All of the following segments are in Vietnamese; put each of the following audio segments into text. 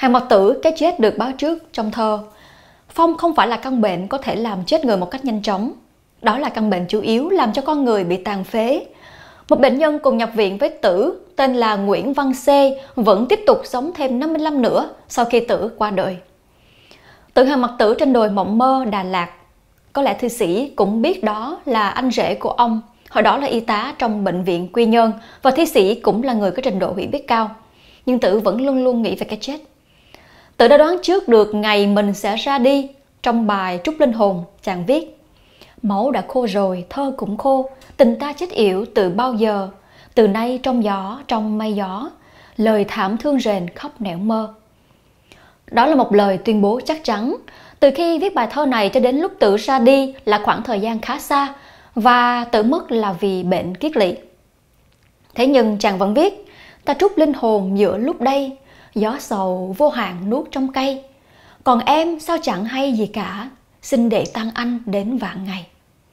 Hàng Mật Tử, cái chết được báo trước trong thơ. Phong không phải là căn bệnh có thể làm chết người một cách nhanh chóng. Đó là căn bệnh chủ yếu làm cho con người bị tàn phế. Một bệnh nhân cùng nhập viện với Tử tên là Nguyễn Văn C vẫn tiếp tục sống thêm 55 nữa sau khi Tử qua đời. Tử Hàng Mật Tử trên đồi Mộng Mơ, Đà Lạt. Có lẽ thư sĩ cũng biết đó là anh rể của ông, hồi đó là y tá trong bệnh viện Quy Nhơn, và thi sĩ cũng là người có trình độ hiểu biết cao. Nhưng Tử vẫn luôn luôn nghĩ về cái chết. Tử đã đoán trước được ngày mình sẽ ra đi. Trong bài Trúc Linh Hồn, chàng viết: máu đã khô rồi, thơ cũng khô, tình ta chết yểu từ bao giờ. Từ nay trong gió, trong mây gió, lời thảm thương rền khóc nẻo mơ. Đó là một lời tuyên bố chắc chắn. Từ khi viết bài thơ này cho đến lúc Tử ra đi là khoảng thời gian khá xa, và Tử mất là vì bệnh kiết lỵ. Thế nhưng chàng vẫn viết: ta trút linh hồn giữa lúc đây, gió sầu vô hạn nuốt trong cây. Còn em sao chẳng hay gì cả, xin để tăng anh đến vạn ngày.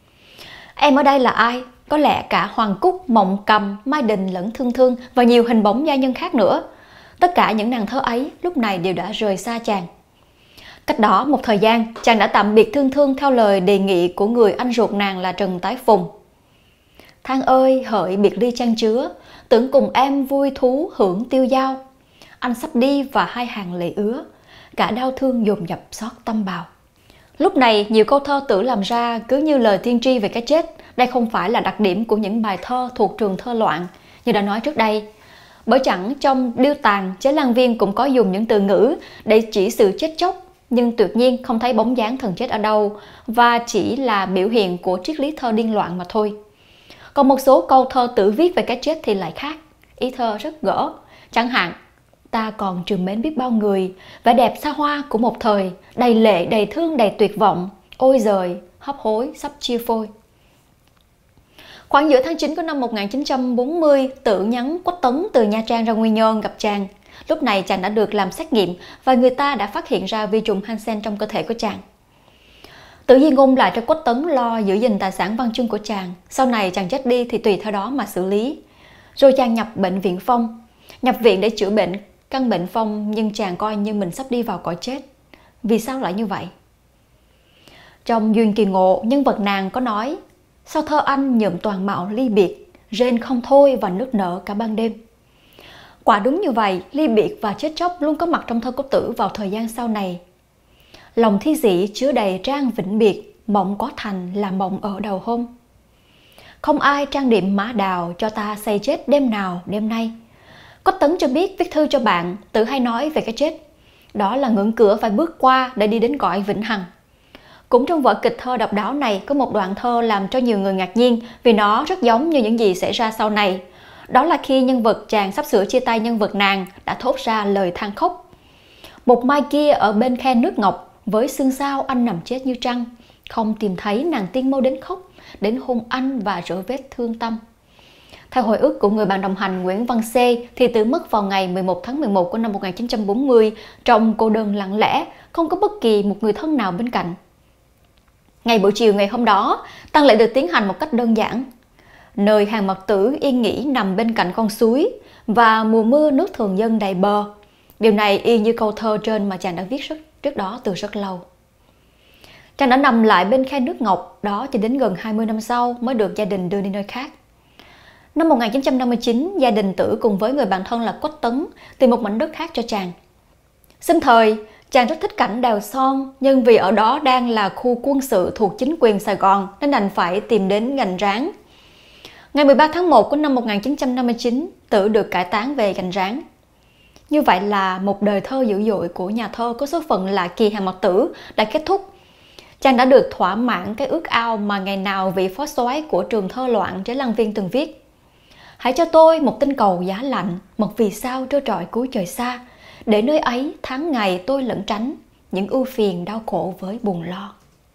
Em ở đây là ai? Có lẽ cả Hoàng Cúc, Mộng Cầm, Mai Đình lẫn Thương Thương và nhiều hình bóng gia nhân khác nữa. Tất cả những nàng thơ ấy lúc này đều đã rời xa chàng. Cách đó một thời gian, chàng đã tạm biệt Thương Thương theo lời đề nghị của người anh ruột nàng là Trần Tái Phùng. Thang ơi, hỡi biệt ly chan chứa, tưởng cùng em vui thú hưởng tiêu dao. Anh sắp đi và hai hàng lệ ứa, cả đau thương dồn dập xót tâm bào. Lúc này, nhiều câu thơ Tử làm ra cứ như lời tiên tri về cái chết. Đây không phải là đặc điểm của những bài thơ thuộc trường thơ loạn, như đã nói trước đây. Bởi chẳng trong Điêu Tàn, Chế Lan Viên cũng có dùng những từ ngữ để chỉ sự chết chóc, nhưng tuyệt nhiên không thấy bóng dáng thần chết ở đâu, và chỉ là biểu hiện của triết lý thơ điên loạn mà thôi. Còn một số câu thơ Tử viết về cái chết thì lại khác, ý thơ rất gỡ. Chẳng hạn: ta còn trìu mến biết bao người, vẻ đẹp xa hoa của một thời, đầy lệ, đầy thương, đầy tuyệt vọng, ôi giời, hấp hối, sắp chia phôi. Khoảng giữa tháng 9 của năm 1940, Tử nhắn Quách Tấn từ Nha Trang ra Quy Nhơn gặp chàng. Lúc này chàng đã được làm xét nghiệm và người ta đã phát hiện ra vi trùng Hansen trong cơ thể của chàng. Tử di ngôn lại cho Quách Tấn lo giữ gìn tài sản văn chương của chàng. Sau này chàng chết đi thì tùy theo đó mà xử lý. Rồi chàng nhập bệnh viện Phong. Nhập viện để chữa bệnh căn bệnh phong, nhưng chàng coi như mình sắp đi vào cõi chết. Vì sao lại như vậy? Trong Duyên Kỳ Ngộ, nhân vật nàng có nói: sao thơ anh nhuộm toàn mạo ly biệt, rên không thôi và nức nở cả ban đêm. Quả đúng như vậy, ly biệt và chết chóc luôn có mặt trong thơ của Tử vào thời gian sau này. Lòng thi sĩ chứa đầy trang vĩnh biệt, mộng có thành là mộng ở đầu hôm. Không ai trang điểm mã đào cho ta say chết đêm nào đêm nay. Quách Tấn cho biết viết thư cho bạn, Tử hay nói về cái chết. Đó là ngưỡng cửa phải bước qua để đi đến cõi vĩnh hằng. Cũng trong vở kịch thơ độc đáo này có một đoạn thơ làm cho nhiều người ngạc nhiên vì nó rất giống như những gì xảy ra sau này. Đó là khi nhân vật chàng sắp sửa chia tay nhân vật nàng đã thốt ra lời than khóc. Một mai kia ở bên khe nước ngọc, với xương sao anh nằm chết như trăng. Không tìm thấy nàng tiên mâu đến khóc, đến hôn anh và rửa vết thương tâm. Theo hồi ức của người bạn đồng hành Nguyễn Văn C thì Tử mất vào ngày 11 tháng 11 của năm 1940 trong cô đơn lặng lẽ, không có bất kỳ một người thân nào bên cạnh. Ngày buổi chiều ngày hôm đó, tang lễ được tiến hành một cách đơn giản. Nơi Hàng Mật Tử yên nghỉ nằm bên cạnh con suối, và mùa mưa nước thường dâng đầy bờ. Điều này y như câu thơ trên mà chàng đã viết trước đó từ rất lâu. Chàng đã nằm lại bên khe nước ngọc đó cho đến gần 20 năm sau mới được gia đình đưa đi nơi khác. Năm 1959, gia đình Tử cùng với người bạn thân là Quách Tấn tìm một mảnh đất khác cho chàng. Sinh thời, chàng rất thích cảnh đèo Son, nhưng vì ở đó đang là khu quân sự thuộc chính quyền Sài Gòn nên đành phải tìm đến Gành Ráng. Ngày 13 tháng 1 của năm 1959, Tử được cải táng về Gành Ráng. Như vậy là một đời thơ dữ dội của nhà thơ có số phận là Kỳ Hàng Mật Tử đã kết thúc. Chàng đã được thỏa mãn cái ước ao mà ngày nào vị phó soái của trường thơ loạn Chế Lan Viên từng viết: hãy cho tôi một tinh cầu giá lạnh, một vì sao trơ trọi cuối trời xa, để nơi ấy tháng ngày tôi lẩn tránh những ưu phiền đau khổ với buồn lo.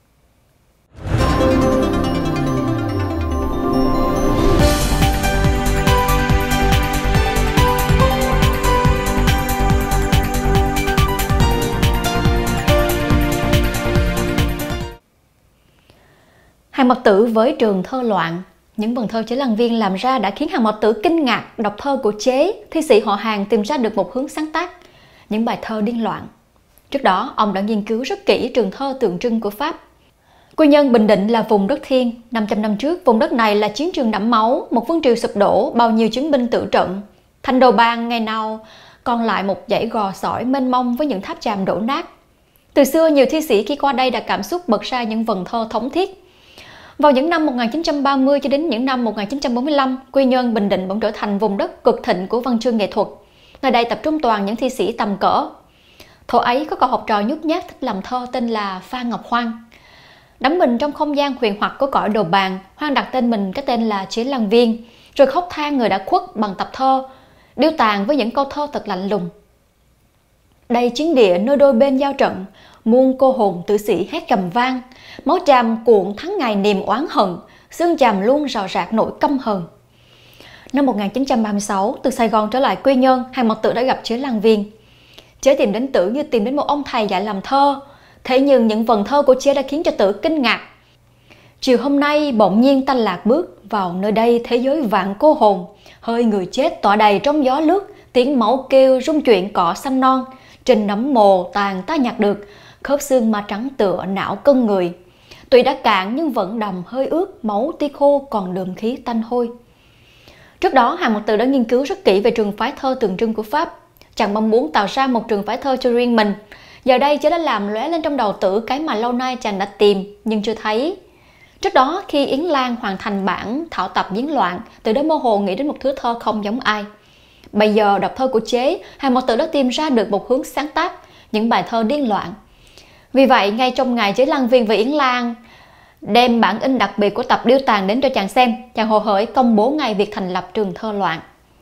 Hàng Mật Tử với trường thơ loạn. Những vần thơ Chế Lan Viên làm ra đã khiến Hàng Mật Tử kinh ngạc. Đọc thơ của Chế, thi sĩ họ Hàng tìm ra được một hướng sáng tác. những bài thơ điên loạn. Trước đó, ông đã nghiên cứu rất kỹ trường thơ tượng trưng của Pháp. Quy Nhơn, Bình Định là vùng đất thiêng. 500 năm trước, vùng đất này là chiến trường đẫm máu, một vương triều sụp đổ, bao nhiêu chiến binh tử trận. Thành Đồ Bang ngày nào còn lại một dãy gò sỏi mênh mông với những tháp chàm đổ nát. Từ xưa, nhiều thi sĩ khi qua đây đã cảm xúc bật ra những vần thơ thống thiết. Vào những năm 1930 cho đến những năm 1945, Quy Nhơn, Bình Định bỗng trở thành vùng đất cực thịnh của văn chương nghệ thuật. Nơi đây tập trung toàn những thi sĩ tầm cỡ. Thuở ấy có cậu học trò nhút nhát thích làm thơ tên là Phan Ngọc Hoan. Đắm mình trong không gian huyền hoặc của cõi Đồ Bàng, Hoan đặt tên mình cái tên là Chế Lan Viên, rồi khóc than người đã khuất bằng tập thơ, điêu tàn với những câu thơ thật lạnh lùng. Đây chiến địa nơi đôi bên giao trận, muôn cô hồn tử sĩ hét gầm vang, máu tràm cuộn tháng ngày niềm oán hận, xương tràm luôn rào rạc nỗi căm hờn. Năm 1936, từ Sài Gòn trở lại Quy Nhơn, Hàng Mật Tử đã gặp Chế Lan Viên. Chế tìm đến Tử như tìm đến một ông thầy dạy làm thơ. Thế nhưng những vần thơ của Chế đã khiến cho Tử kinh ngạc. Chiều hôm nay bỗng nhiên tanh lạc bước vào nơi đây thế giới vạn cô hồn, hơi người chết tỏa đầy trong gió lướt, tiếng máu kêu rung chuyển cỏ xanh non, trên nấm mồ tàn ta nhặt được, khớp xương ma trắng tựa não cân người. Tuy đã cạn nhưng vẫn đầm hơi ướt, máu ti khô còn đượm khí tanh hôi. Trước đó, Hàng Mật Tử đã nghiên cứu rất kỹ về trường phái thơ tượng trưng của Pháp. Chàng mong muốn tạo ra một trường phái thơ cho riêng mình. Giờ đây Chế đã làm lóe lên trong đầu Tử cái mà lâu nay chàng đã tìm nhưng chưa thấy. Trước đó, khi Yến Lan hoàn thành bản thảo tập Giếng Loạn, Tử đã mơ hồ nghĩ đến một thứ thơ không giống ai. Bây giờ đọc thơ của Chế, Hàng Mật Tử đã tìm ra được một hướng sáng tác, những bài thơ điên loạn. Vì vậy, ngay trong ngày Chế Lan Viên và Yến Lan đem bản in đặc biệt của tập điêu tàn đến cho chàng xem, chàng hồ hởi công bố ngay việc thành lập trường thơ loạn.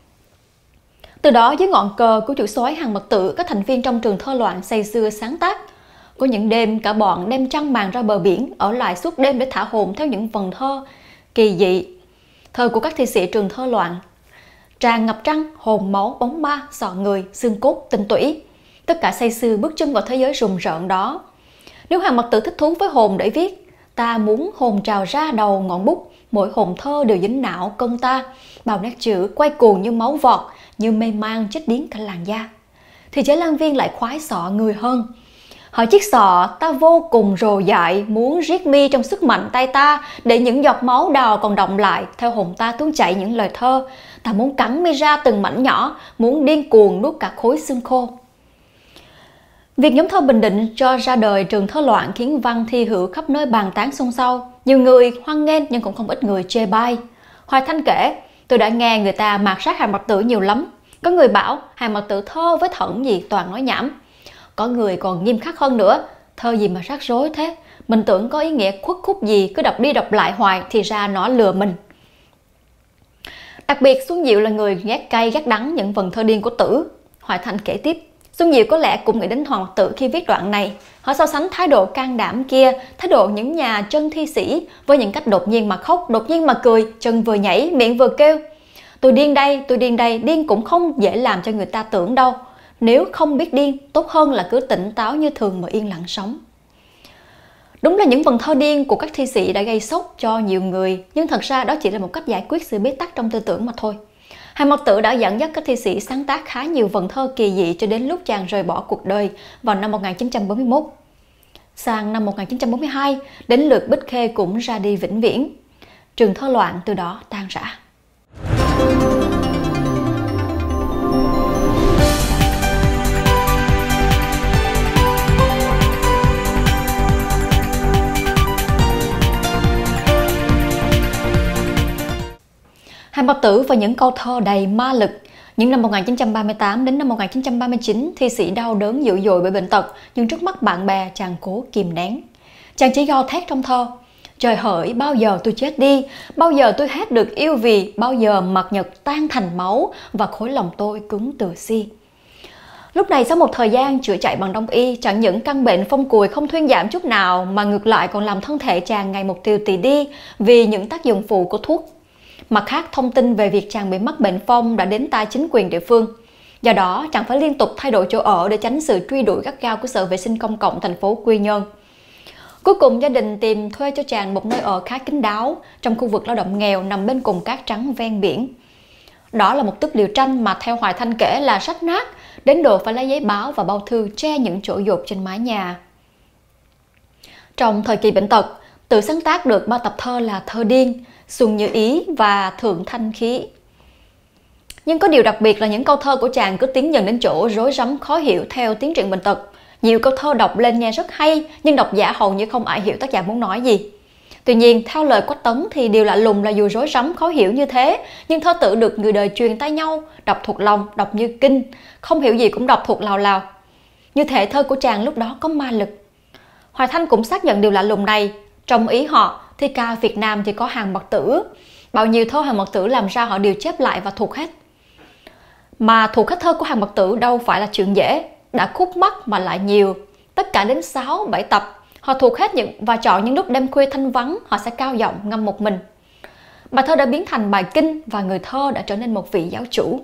Từ đó, dưới ngọn cờ của chủ soái Hàng Mật Tử, các thành viên trong trường thơ loạn say sưa sáng tác. Có những đêm cả bọn đem trăng màn ra bờ biển, ở lại suốt đêm để thả hồn theo những vần thơ kỳ dị. Thơ của các thi sĩ trường thơ loạn tràn ngập trăng, hồn máu, bóng ma, sọ người, xương cốt, tinh tủy. Tất cả say sưa bước chân vào thế giới rùng rợn đó. Nếu Hàng Mật Tử thích thú với hồn để viết, ta muốn hồn trào ra đầu ngọn bút, mỗi hồn thơ đều dính não cân ta, bao nét chữ quay cuồng như máu vọt, như mê man chết điếng cả làn da. Thì Chế Lan Viên lại khoái sọ người hơn. Hỏi chiếc sọ ta vô cùng rồ dại, muốn riết mi trong sức mạnh tay ta, để những giọt máu đào còn đọng lại, theo hồn ta tuôn chảy những lời thơ. Ta muốn cắn mi ra từng mảnh nhỏ, muốn điên cuồng nuốt cả khối xương khô. Việc nhóm thơ Bình Định cho ra đời trường thơ loạn khiến văn thi hữu khắp nơi bàn tán xôn xao. Nhiều người hoan nghênh nhưng cũng không ít người chê bai. Hoài Thanh kể, tôi đã nghe người ta mạt sát Hàng Mật Tử nhiều lắm. Có người bảo Hàng Mật Tử thơ với thẩn gì toàn nói nhảm. Có người còn nghiêm khắc hơn nữa, thơ gì mà rắc rối thế, mình tưởng có ý nghĩa khuất khúc gì, cứ đọc đi đọc lại hoài thì ra nó lừa mình. Đặc biệt Xuân Diệu là người ghét cay ghét đắng những vần thơ điên của Tử. Hoài Thanh kể tiếp, Xuân Diệu có lẽ cũng nghĩ đến Hoàng Mật Tử khi viết đoạn này. Họ so sánh thái độ can đảm kia, thái độ những nhà chân thi sĩ với những cách đột nhiên mà khóc, đột nhiên mà cười, chân vừa nhảy, miệng vừa kêu. Tôi điên đây, điên cũng không dễ làm cho người ta tưởng đâu. Nếu không biết điên, tốt hơn là cứ tỉnh táo như thường mà yên lặng sống. Đúng là những vần thơ điên của các thi sĩ đã gây sốc cho nhiều người, nhưng thật ra đó chỉ là một cách giải quyết sự bế tắc trong tư tưởng mà thôi. Hàng Mật Tử đã dẫn dắt các thi sĩ sáng tác khá nhiều vần thơ kỳ dị cho đến lúc chàng rời bỏ cuộc đời vào năm 1941. Sang năm 1942, đến lượt Bích Khê cũng ra đi vĩnh viễn. Trường thơ loạn từ đó tan rã. Hàng Mật Tử và những câu thơ đầy ma lực. Những năm 1938 đến năm 1939, thi sĩ đau đớn dữ dội bởi bệnh tật, nhưng trước mắt bạn bè chàng cố kìm nén. Chàng chỉ gào thét trong thơ: trời hỡi, bao giờ tôi chết đi, bao giờ tôi hết được yêu vì, bao giờ mặt nhật tan thành máu và khối lòng tôi cứng từ xi. Lúc này sau một thời gian chữa chạy bằng đông y, chẳng những căn bệnh phong cùi không thuyên giảm chút nào mà ngược lại còn làm thân thể chàng ngày một tiều tì đi vì những tác dụng phụ của thuốc. Mặt khác, thông tin về việc chàng bị mắc bệnh phong đã đến tai chính quyền địa phương. Do đó, chàng phải liên tục thay đổi chỗ ở để tránh sự truy đuổi gắt gao của Sở Vệ sinh Công cộng thành phố Quy Nhơn. Cuối cùng, gia đình tìm thuê cho chàng một nơi ở khá kín đáo trong khu vực lao động nghèo nằm bên cùng cát trắng ven biển. Đó là một túp liều tranh mà theo Hoài Thanh kể là rách nát, đến độ phải lấy giấy báo và bao thư che những chỗ dột trên mái nhà. Trong thời kỳ bệnh tật, Tử sáng tác được 3 tập thơ là Thơ Điên, Xuân Như Ý và Thượng Thanh Khí. Nhưng có điều đặc biệt là những câu thơ của chàng cứ tiến dần đến chỗ rối rắm khó hiểu theo tiến triển bệnh tật. Nhiều câu thơ đọc lên nghe rất hay, nhưng độc giả hầu như không ai hiểu tác giả muốn nói gì. Tuy nhiên, theo lời Quách Tấn thì điều lạ lùng là dù rối rắm khó hiểu như thế, nhưng thơ tử được người đời truyền tay nhau, đọc thuộc lòng, đọc như kinh, không hiểu gì cũng đọc thuộc lào lào. Như thể thơ của chàng lúc đó có ma lực. Hoài Thanh cũng xác nhận điều lạ lùng này. Trong ý họ, thi ca Việt Nam chỉ có Hàn Mặc Tử. Bao nhiêu thơ Hàn Mặc Tử làm ra họ đều chép lại và thuộc hết. Mà thuộc hết thơ của Hàn Mặc Tử đâu phải là chuyện dễ, đã khúc mắc mà lại nhiều, tất cả đến 6-7 tập. Họ thuộc hết và chọn những lúc đêm khuya thanh vắng, họ sẽ cao giọng ngâm một mình. Bài thơ đã biến thành bài kinh và người thơ đã trở nên một vị giáo chủ.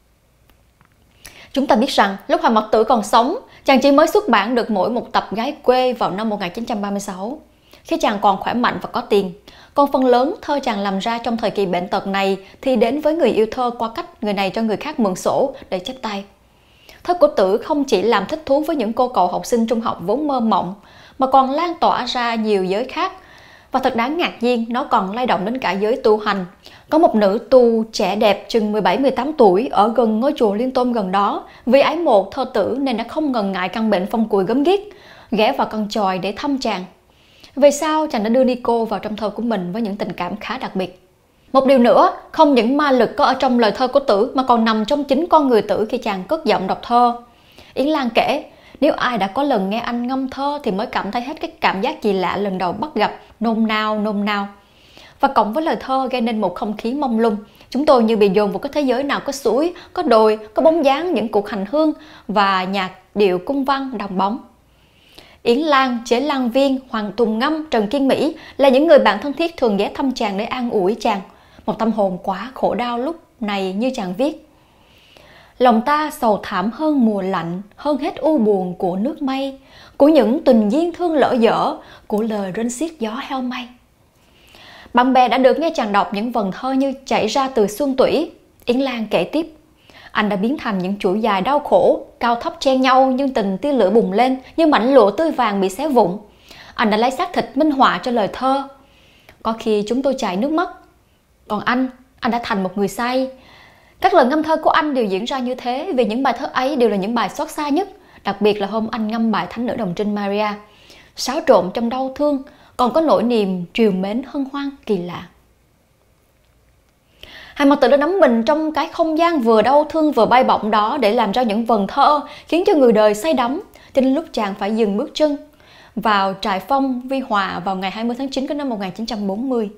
Chúng ta biết rằng lúc Hàn Mặc Tử còn sống, chàng chỉ mới xuất bản được mỗi một tập Gái Quê vào năm 1936, khi chàng còn khỏe mạnh và có tiền. Còn phần lớn thơ chàng làm ra trong thời kỳ bệnh tật này thì đến với người yêu thơ qua cách người này cho người khác mượn sổ để chép tay. Thơ của Tử không chỉ làm thích thú với những cô cậu học sinh trung học vốn mơ mộng, mà còn lan tỏa ra nhiều giới khác. Và thật đáng ngạc nhiên, nó còn lay động đến cả giới tu hành. Có một nữ tu trẻ đẹp chừng 17-18 tuổi ở gần ngôi chùa Liên Tôn gần đó, vì ái mộ thơ Tử nên đã không ngần ngại căn bệnh phong cùi gớm ghiếc, ghé vào con chòi để thăm chàng. Về sau, chàng đã đưa Nico vào trong thơ của mình với những tình cảm khá đặc biệt. Một điều nữa, không những ma lực có ở trong lời thơ của Tử mà còn nằm trong chính con người Tử khi chàng cất giọng đọc thơ. Yến Lan kể, nếu ai đã có lần nghe anh ngâm thơ thì mới cảm thấy hết cái cảm giác kỳ lạ lần đầu bắt gặp, nôn nao. Và cộng với lời thơ gây nên một không khí mông lung. Chúng tôi như bị dồn vào cái thế giới nào có suối, có đồi, có bóng dáng những cuộc hành hương và nhạc điệu cung văn đồng bóng. Yến Lan, Chế Lan Viên, Hoàng Tùng Ngâm, Trần Kiên Mỹ là những người bạn thân thiết thường ghé thăm chàng để an ủi chàng. Một tâm hồn quá khổ đau lúc này như chàng viết. Lòng ta sầu thảm hơn mùa lạnh, hơn hết u buồn của nước mây, của những tình duyên thương lỡ dở, của lời rên xiết gió heo may. Bạn bè đã được nghe chàng đọc những vần thơ như chảy ra từ xuân tủy. Yến Lan kể tiếp, anh đã biến thành những chuỗi dài đau khổ, cao thấp chen nhau nhưng tình tia lửa bùng lên như mảnh lụa tươi vàng bị xé vụn. Anh đã lấy xác thịt minh họa cho lời thơ. Có khi chúng tôi chảy nước mắt. Còn anh đã thành một người say. Các lời ngâm thơ của anh đều diễn ra như thế vì những bài thơ ấy đều là những bài xót xa nhất, đặc biệt là hôm anh ngâm bài Thánh Nữ Đồng Trinh Maria. Xáo trộn trong đau thương, còn có nỗi niềm trìu mến hân hoan kỳ lạ. Hàn Mặc Tử đã nắm mình trong cái không gian vừa đau thương vừa bay bổng đó để làm ra những vần thơ khiến cho người đời say đắm, cho đến lúc chàng phải dừng bước chân vào trại phong Vi Hòa vào ngày 20 tháng 9 của năm 1940.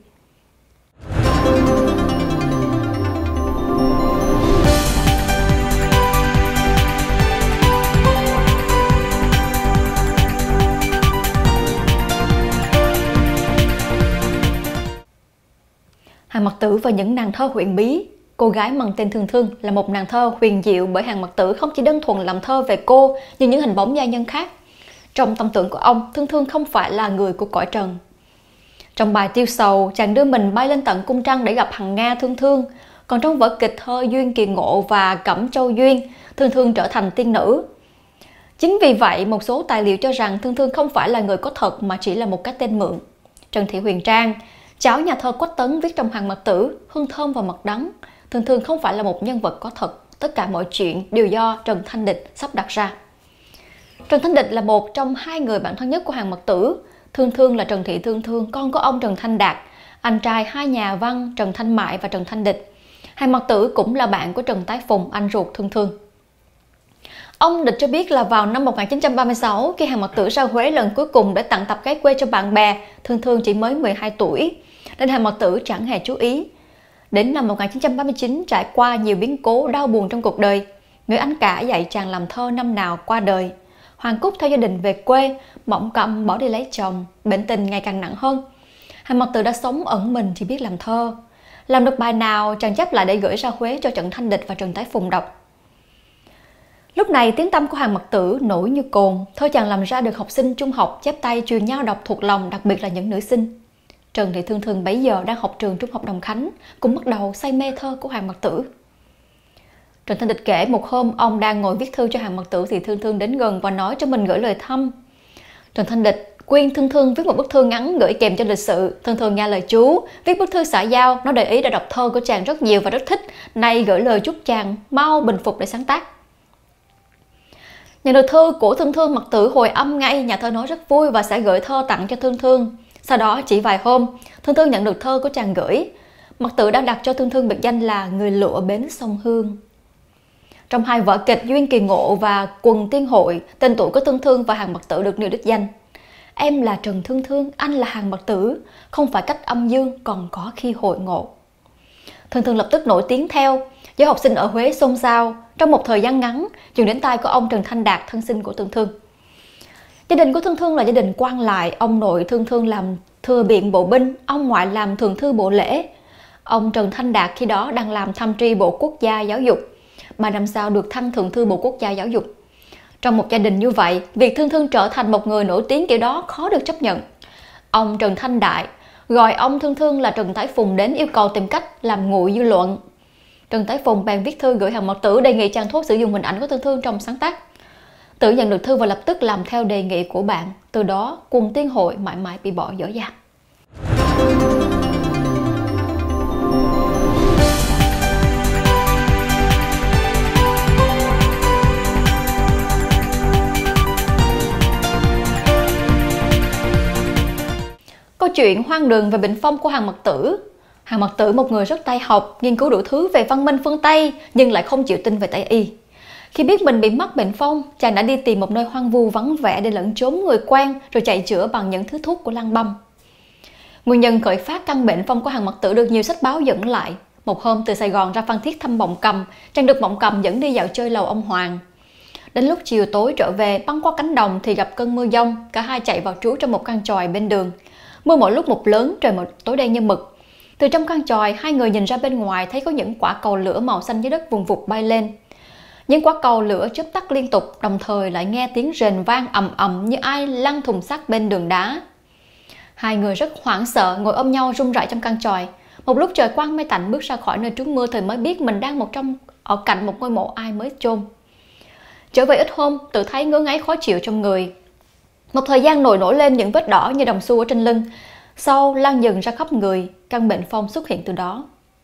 Hàn Mặc Tử và những nàng thơ huyền bí. Cô gái mang tên Thương Thương là một nàng thơ huyền diệu bởi Hàn Mặc Tử không chỉ đơn thuần làm thơ về cô như những hình bóng gia nhân khác. Trong tâm tưởng của ông, Thương Thương không phải là người của cõi trần. Trong bài Tiêu Sầu, chàng đưa mình bay lên tận cung trăng để gặp hằng Nga Thương Thương. Còn trong vở kịch thơ Duyên Kỳ Ngộ và Cẩm Châu Duyên, Thương Thương trở thành tiên nữ. Chính vì vậy, một số tài liệu cho rằng Thương Thương không phải là người có thật mà chỉ là một cái tên mượn. Trần Thị Huyền Trang, cháu nhà thơ Quách Tấn viết trong Hàn Mặc Tử, Hương thơm và mật đắng. Thương Thương không phải là một nhân vật có thật, tất cả mọi chuyện đều do Trần Thanh Địch sắp đặt ra. Trần Thanh Địch là một trong hai người bạn thân nhất của Hàn Mặc Tử. Thương Thương là Trần Thị Thương Thương, con của ông Trần Thanh Đạt, anh trai hai nhà văn Trần Thanh Mại và Trần Thanh Địch. Hàn Mặc Tử cũng là bạn của Trần Tái Phùng, anh ruột Thương Thương. Ông Địch cho biết là vào năm 1936, khi Hàn Mặc Tử ra Huế lần cuối cùng để tặng tập Gái Quê cho bạn bè, Thương Thương chỉ mới 12 tuổi, nên Hàn Mặc Tử chẳng hề chú ý. Đến năm 1939, trải qua nhiều biến cố đau buồn trong cuộc đời, người anh cả dạy chàng làm thơ năm nào qua đời. Hoàng Cúc theo gia đình về quê, Mộng Cầm bỏ đi lấy chồng, bệnh tình ngày càng nặng hơn. Hàn Mặc Tử đã sống ẩn mình chỉ biết làm thơ. Làm được bài nào chàng chép lại để gửi ra Huế cho Trần Thanh Địch và Trần Tái Phùng đọc. Lúc này tiếng tăm của Hàn Mặc Tử nổi như cồn, thơ chàng làm ra được học sinh trung học chép tay truyền nhau đọc thuộc lòng, đặc biệt là những nữ sinh. Trần Thị Thương Thương bấy giờ đang học trường Trung học Đồng Khánh, cũng bắt đầu say mê thơ của Hàn Mặc Tử. Trần Thanh Địch kể một hôm ông đang ngồi viết thư cho Hàn Mặc Tử thì Thương Thương đến gần và nói cho mình gửi lời thăm. Trần Thanh Địch khuyên Thương Thương viết một bức thư ngắn gửi kèm cho lịch sự. Thương Thương nghe lời chú, viết bức thư xã giao. Nó để ý đã đọc thơ của chàng rất nhiều và rất thích. Nay gửi lời chúc chàng mau bình phục để sáng tác. Nhận được thư của Thương Thương, Mặc Tử hồi âm ngay. Nhà thơ nói rất vui và sẽ gửi thơ tặng cho Thương Thương. Sau đó chỉ vài hôm, Thương Thương nhận được thơ của chàng gửi. Mặc Tử đã đặt cho Thương Thương biệt danh là người lụa bến sông Hương. Trong hai vở kịch Duyên Kỳ Ngộ và Quần Tiên Hội, tên tuổi của Thương Thương và Hàn Mặc Tử được nêu đích danh. Em là Trần Thương Thương, anh là Hàn Mặc Tử, không phải cách âm dương còn có khi hội ngộ. Thương Thương lập tức nổi tiếng theo, giới học sinh ở Huế xôn xao. Trong một thời gian ngắn, truyền đến tai của ông Trần Thanh Đạt, thân sinh của Thương Thương. Gia đình của Thương Thương là gia đình quan lại, ông nội Thương Thương làm thừa biện bộ binh, ông ngoại làm thường thư bộ lễ. Ông Trần Thanh Đạt khi đó đang làm tham tri Bộ Quốc gia Giáo dục. 3 năm sau được thăng thượng thư Bộ Quốc gia Giáo dục. Trong một gia đình như vậy, việc Thương Thương trở thành một người nổi tiếng kiểu đó khó được chấp nhận. Ông Trần Thanh Đại gọi ông Thương Thương là Trần Thái Phùng đến yêu cầu tìm cách làm nguội dư luận. Trần Thái Phùng bèn viết thư gửi Hàn Mặc Tử đề nghị chàng thuốc sử dụng hình ảnh của Thương Thương trong sáng tác. Tử nhận được thư và lập tức làm theo đề nghị của bạn. Từ đó, Quần Tiên Hội mãi mãi bị bỏ dở dang. Câu chuyện hoang đường về bệnh phong của Hàn Mặc Tử. Hàn Mặc Tử một người rất tay học, nghiên cứu đủ thứ về văn minh phương Tây nhưng lại không chịu tin về Tây y. Khi biết mình bị mắc bệnh phong, chàng đã đi tìm một nơi hoang vu vắng vẻ để lẩn trốn người quen rồi chạy chữa bằng những thứ thuốc của Lang Băm. Nguyên nhân khởi phát căn bệnh phong của Hàn Mặc Tử được nhiều sách báo dẫn lại. Một hôm từ Sài Gòn ra Phan Thiết thăm Mộng Cầm, chàng được Mộng Cầm dẫn đi dạo chơi lầu ông Hoàng. Đến lúc chiều tối trở về, băng qua cánh đồng thì gặp cơn mưa giông, cả hai chạy vào trú trong một căn chòi bên đường. Mưa mỗi lúc một lớn, trời một tối đen như mực. Từ trong căn chòi, hai người nhìn ra bên ngoài thấy có những quả cầu lửa màu xanh dưới đất vùng vụt bay lên. Những quả cầu lửa chớp tắt liên tục, đồng thời lại nghe tiếng rền vang ầm ầm như ai lăn thùng sắt bên đường đá. Hai người rất hoảng sợ, ngồi ôm nhau run rẩy trong căn chòi. Một lúc trời quang mây tạnh bước ra khỏi nơi trú mưa thì mới biết mình đang ở cạnh một ngôi mộ ai mới chôn. Trở về ít hôm, tự thấy ngứa ngáy khó chịu trong người. Một thời gian nổi lên những vết đỏ như đồng xu ở trên lưng, sau lan dần ra khắp người, căn bệnh phong xuất hiện từ đó.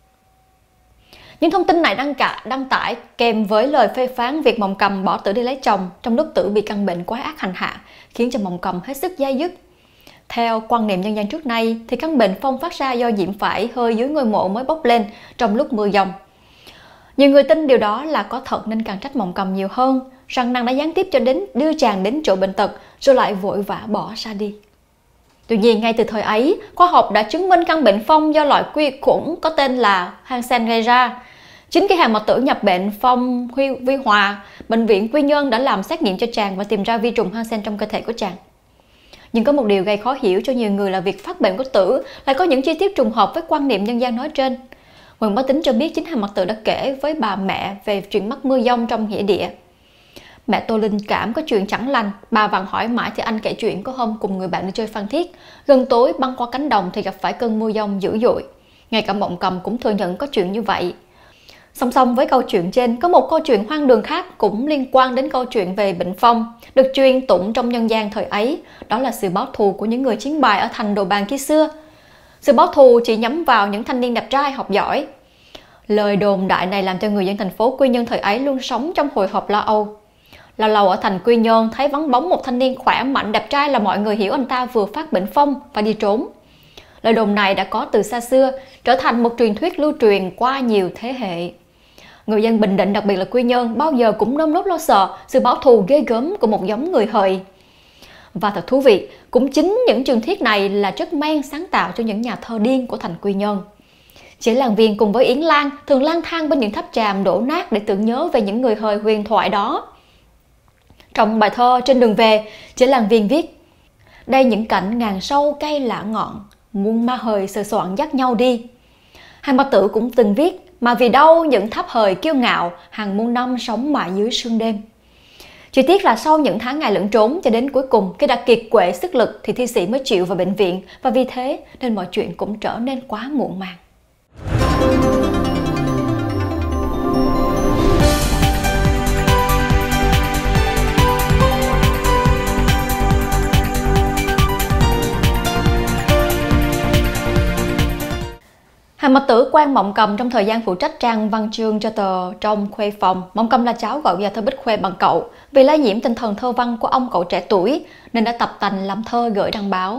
Những thông tin này đăng tải kèm với lời phê phán việc Mộng Cầm bỏ Tử đi lấy chồng trong lúc Tử bị căn bệnh quái ác hành hạ, khiến cho Mộng Cầm hết sức day dứt. Theo quan niệm nhân gian trước nay thì căn bệnh phong phát ra do nhiễm phải hơi dưới ngôi mộ mới bốc lên trong lúc mưa giông. Nhiều người tin điều đó là có thật nên càng trách Mộng Cầm nhiều hơn, rằng nàng đã gián tiếp đưa chàng đến chỗ bệnh tật rồi lại vội vã bỏ ra đi. Tuy nhiên ngay từ thời ấy, khoa học đã chứng minh căn bệnh phong do loại vi khuẩn có tên là Hansen gây ra. Chính khi Hàn Mặc Tử nhập bệnh phong vi hòa, bệnh viện Quy Nhơn đã làm xét nghiệm cho chàng và tìm ra vi trùng Hansen trong cơ thể của chàng. Nhưng có một điều gây khó hiểu cho nhiều người là việc phát bệnh của Tử lại có những chi tiết trùng hợp với quan niệm nhân gian nói trên. Nguồn báo Tính cho biết chính Hàn Mặc Tử đã kể với bà mẹ về chuyện mắc mưa giông trong nghĩa địa. Mẹ tôi linh cảm có chuyện chẳng lành, bà vặn hỏi mãi thì anh kể chuyện có hôm cùng người bạn đi chơi Phan Thiết, gần tối băng qua cánh đồng thì gặp phải cơn mưa giông dữ dội. Ngay cả Mộng Cầm cũng thừa nhận có chuyện như vậy. Song song với câu chuyện trên, có một câu chuyện hoang đường khác cũng liên quan đến câu chuyện về bệnh phong, được truyền tụng trong nhân gian thời ấy, đó là sự báo thù của những người chiến bài ở thành Đồ Bàn khi xưa. Sự báo thù chỉ nhắm vào những thanh niên đẹp trai học giỏi. Lời đồn đại này làm cho người dân thành phố Quy Nhơn thời ấy luôn sống trong hồi hộp lo âu. Lâu lâu ở thành Quy Nhơn thấy vắng bóng một thanh niên khỏe mạnh đẹp trai là mọi người hiểu anh ta vừa phát bệnh phong và đi trốn. Lời đồn này đã có từ xa xưa, trở thành một truyền thuyết lưu truyền qua nhiều thế hệ. Người dân Bình Định, đặc biệt là Quy Nhơn, bao giờ cũng nơm nớp lo sợ sự báo thù ghê gớm của một giống người hời. Và thật thú vị, cũng chính những truyền thuyết này là chất men sáng tạo cho những nhà thơ điên của thành Quy Nhơn. Chế Lan Viên cùng với Yến Lan thường lang thang bên những tháp tràm đổ nát để tưởng nhớ về những người hời huyền thoại đó. Trong bài thơ Trên đường về, Chế Lan Viên viết: đây những cảnh ngàn sâu cây lạ ngọn, muôn ma hời sờ soạn dắt nhau đi. Hàn Mặc Tử cũng từng viết: mà vì đâu những tháp hời kiêu ngạo, hàng muôn năm sống mãi dưới sương đêm. Chỉ tiếc là sau những tháng ngày lẫn trốn cho đến cuối cùng, khi đã kiệt quệ sức lực thì thi sĩ mới chịu vào bệnh viện, và vì thế nên mọi chuyện cũng trở nên quá muộn màng. Hàn Mặc Tử quen Mộng Cầm trong thời gian phụ trách trang văn chương cho tờ Trong Khuê Phòng. Mộng Cầm là cháu gọi nhà thơ Bích Khuê bằng cậu. Vì lây nhiễm tinh thần thơ văn của ông cậu trẻ tuổi nên đã tập tành làm thơ gửi đăng báo.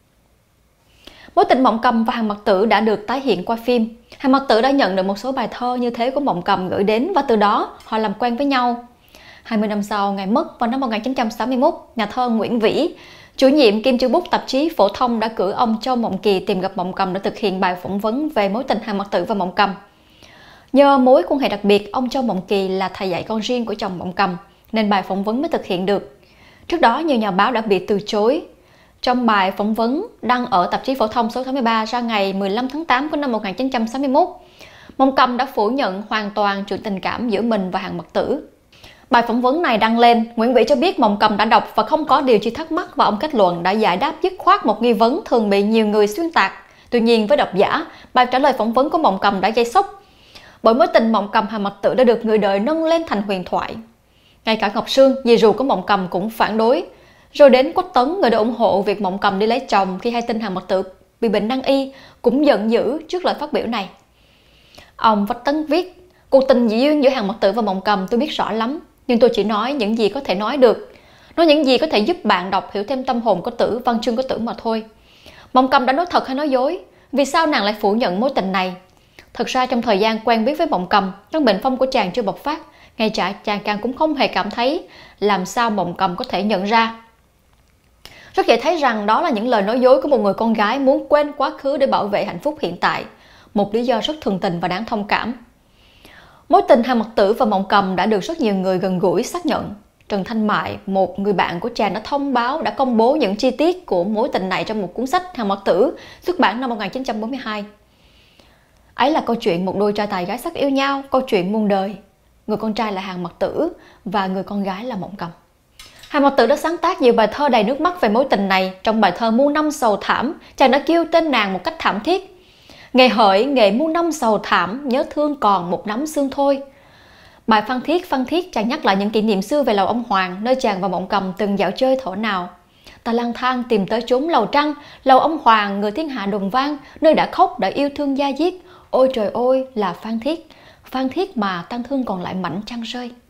Mối tình Mộng Cầm và Hàn Mặc Tử đã được tái hiện qua phim. Hàn Mặc Tử đã nhận được một số bài thơ như thế của Mộng Cầm gửi đến và từ đó họ làm quen với nhau. 20 năm sau ngày mất vào năm 1961, nhà thơ Nguyễn Vĩ, chủ nhiệm kiêm chủ bút tạp chí Phổ Thông đã cử ông Châu Mộng Kỳ tìm gặp Mộng Cầm để thực hiện bài phỏng vấn về mối tình Hàn Mặc Tử và Mộng Cầm. Nhờ mối quan hệ đặc biệt, ông Châu Mộng Kỳ là thầy dạy con riêng của chồng Mộng Cầm, nên bài phỏng vấn mới thực hiện được. Trước đó, nhiều nhà báo đã bị từ chối. Trong bài phỏng vấn đăng ở tạp chí Phổ Thông số 83 ra ngày 15 tháng 8 của năm 1961, Mộng Cầm đã phủ nhận hoàn toàn chuyện tình cảm giữa mình và Hàn Mặc Tử. Bài phỏng vấn này đăng lên, Nguyễn Vĩ cho biết Mộng Cầm đã đọc và không có điều chi thắc mắc và ông kết luận đã giải đáp dứt khoát một nghi vấn thường bị nhiều người xuyên tạc. Tuy nhiên với độc giả, bài trả lời phỏng vấn của Mộng Cầm đã gây sốc. Bởi mối tình Mộng Cầm Hàn Mặc Tử đã được người đời nâng lên thành huyền thoại. Ngay cả Ngọc Sương, dì ruột của Mộng Cầm cũng phản đối. Rồi đến Quách Tấn, người đã ủng hộ việc Mộng Cầm đi lấy chồng khi hay tin Hàn Mặc Tử bị bệnh nan y, cũng giận dữ trước lời phát biểu này. Ông Quách Tấn viết, cuộc tình dị duyên giữa Hàn Mặc Tử và Mộng Cầm tôi biết rõ lắm, nhưng tôi chỉ nói những gì có thể nói được. Nói những gì có thể giúp bạn đọc hiểu thêm tâm hồn của Tử, văn chương của Tử mà thôi. Mộng Cầm đã nói thật hay nói dối? Vì sao nàng lại phủ nhận mối tình này? Thật ra trong thời gian quen biết với Mộng Cầm, căn bệnh phong của chàng chưa bộc phát. Ngay cả chàng cũng không hề cảm thấy làm sao Mộng Cầm có thể nhận ra. Rất dễ thấy rằng đó là những lời nói dối của một người con gái muốn quên quá khứ để bảo vệ hạnh phúc hiện tại. Một lý do rất thường tình và đáng thông cảm. Mối tình Hàn Mặc Tử và Mộng Cầm đã được rất nhiều người gần gũi xác nhận. Trần Thanh Mại, một người bạn của chàng đã công bố những chi tiết của mối tình này trong một cuốn sách Hàn Mặc Tử xuất bản năm 1942. Ấy là câu chuyện một đôi trai tài gái sắc yêu nhau, câu chuyện muôn đời. Người con trai là Hàn Mặc Tử và người con gái là Mộng Cầm. Hàn Mặc Tử đã sáng tác nhiều bài thơ đầy nước mắt về mối tình này. Trong bài thơ Muôn năm sầu thảm, chàng đã kêu tên nàng một cách thảm thiết. Ngày hỡi nghệ muôn năm sầu thảm, nhớ thương còn một nắm xương thôi. Bài Phan Thiết chàng nhắc lại những kỷ niệm xưa về lầu ông Hoàng, nơi chàng và Mộng Cầm từng dạo chơi thổ nào. Ta lang thang tìm tới chốn lầu trăng, lầu ông Hoàng người thiên hạ đồng vang, nơi đã khóc đã yêu thương da diết. Ôi trời ơi là Phan Thiết mà tang thương còn lại mảnh trăng rơi.